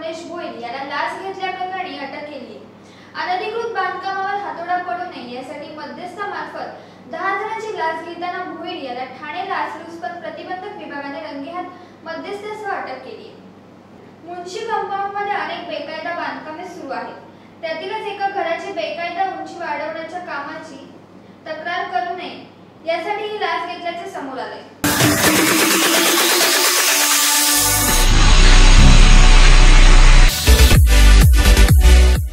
गणेश भोईर याला लाच घेतल्याप्रकरणी अटक केली आहे। अनधिकृत बांधकामावर हातोडा पडू नये यासाठी मध्यस्थामार्फत 10 जणांची लाच घेताना भोईर याला ठाणे लाचलुचपत प्रतिबंधक विभागाने रंगेहात मध्यस्थासह अटक केली आहे। मुन्शी कंपाऊंडमध्ये अनेक बेकायदा बांधकामे सुरू आहेत। त्यातीलच एका घराची बेकायदा उंची वाढवण्याच्या कामाची तक्रार करू नये यासाठी ही लाच घेतल्याचे समोर आले।